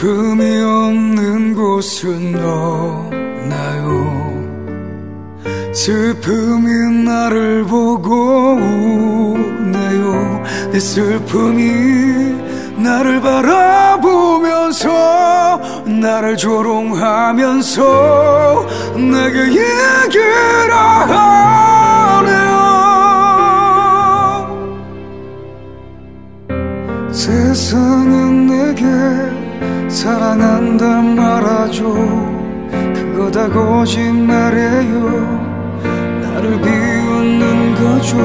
슬픔이 없는 곳은 없나요? 슬픔이 나를 보고 우네요. 내 슬픔이 나를 바라보면서 나를 조롱하면서 내게 얘기를 하네요. 세상은 내게 사랑한다 말하죠. 그거 다 거짓말이에요. 나를 비웃는 거죠.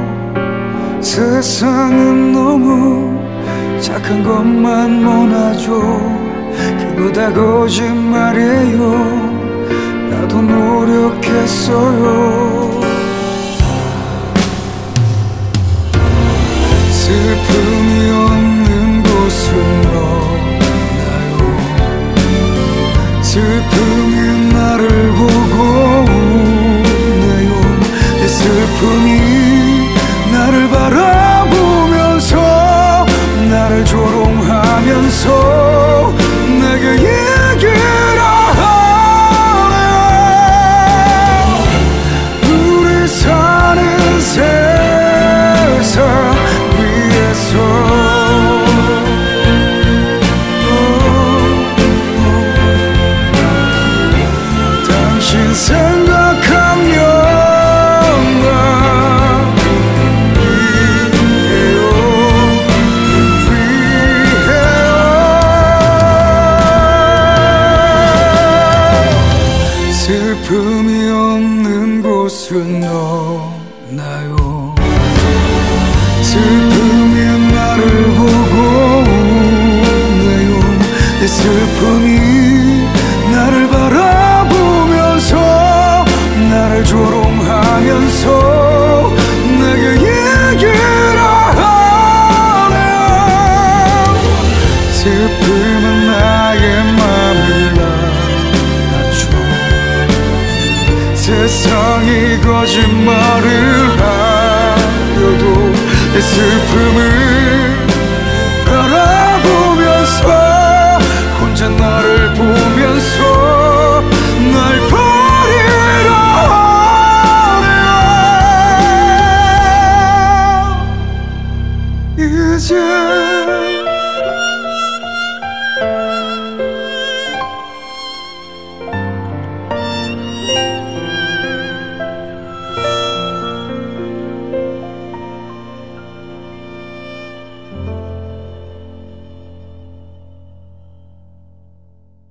세상은 너무 착한 것만 원하죠. 그거 다 거짓말이에요. 나도 노력했어요. 슬픔이 없는 곳은 없나요? 슬픔이 나를 보고 우네요. 내 슬픔이 나를 바라보면서 나를 조롱하면서 내게 얘기를 하네요. 우리 사는 세상 위에서 당신 생각하면 슬픔이 없는 곳은 없나요? 슬픔이 나를 보고 우네요. 내 슬픔이 나를 바라보면서 나를 조롱하면서 내게 얘기를 하네요. 슬픔은 나의 맘을 세상이 거짓말을 하려도 내 슬픔을